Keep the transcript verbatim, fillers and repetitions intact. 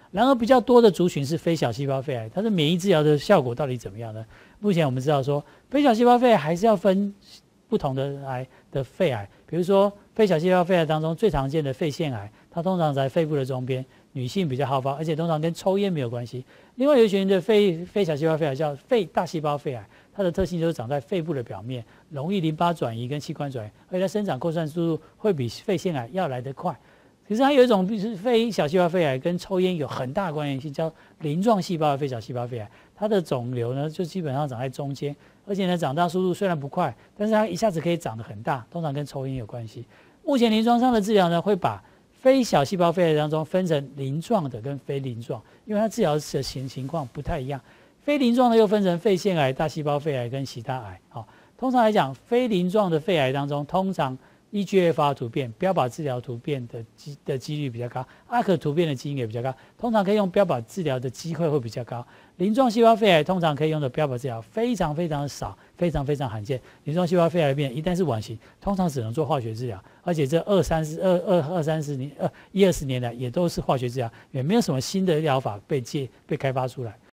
然而比较多的族群是非小细胞肺癌，它的免疫治疗的效果到底怎么样呢？目前我们知道说，非小细胞肺癌还是要分不同的癌的肺癌，比如说非小细胞肺癌当中最常见的肺腺癌，它通常在肺部的中边，女性比较好发，而且通常跟抽烟没有关系。另外有一群的非非小细胞肺癌叫肺大细胞肺癌，它的特性就是长在肺部的表面，容易淋巴转移跟器官转移，而且它生长扩散速度会比肺腺癌要来得快。其实它有一种非小细胞肺癌跟抽烟有很大的关联性，叫鳞状细胞的非小细胞肺癌。它的肿瘤呢，就基本上长在中间，而且呢，长大速度虽然不快，但是它一下子可以长得很大，通常跟抽烟有关系。目前临床上的治疗呢，会把非小细胞肺癌当中分成鳞状的跟非鳞状，因为它治疗的情情况不太一样。非鳞状的又分成肺腺癌、大细胞肺癌跟其他癌。好，通常来讲，非鳞状的肺癌当中，通常 E G F R 突变、标靶治疗突变的机的几率比较高 ，A R K 突变的基因也比较高，通常可以用标靶治疗的机会会比较高。鳞状细胞肺癌通常可以用的标靶治疗非常非常少，非常非常罕见。鳞状细胞肺癌病人一旦是晚期，通常只能做化学治疗，而且这二三十、二二二三十年、二一二十年来也都是化学治疗，也没有什么新的疗法被介被开发出来。